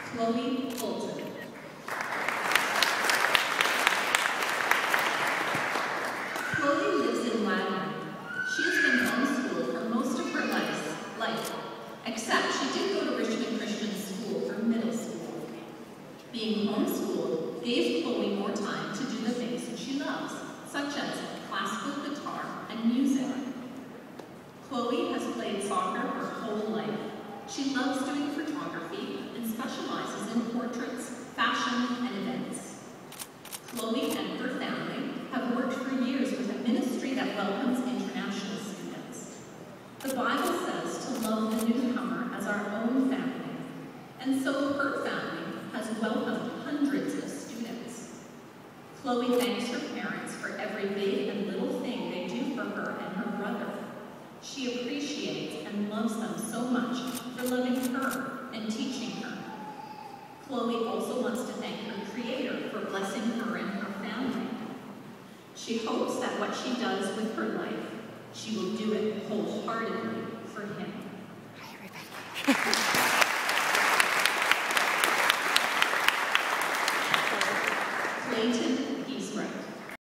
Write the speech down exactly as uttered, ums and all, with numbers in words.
Chloe Fulton. Chloe lives in Wagner. She has been homeschooled for most of her life, life, except she did go to Richmond Christian School for middle school. Being homeschooled gave Chloe more time to do the things that she loves, such as classical guitar and music. Chloe has played soccer her whole life. She loves doing photography and specializes in portraits, fashion, and events. Chloe and her family have worked for years with a ministry that welcomes international students. The Bible says to love the newcomer as our own family, and so her family has welcomed hundreds of students. Chloe thanks her parents for every big and little thing they do for her and her brother. She appreciates and loves them so much for loving her and teaching her. Chloe also wants to thank her Creator for blessing her and her family. She hopes that what she does with her life, she will do it wholeheartedly.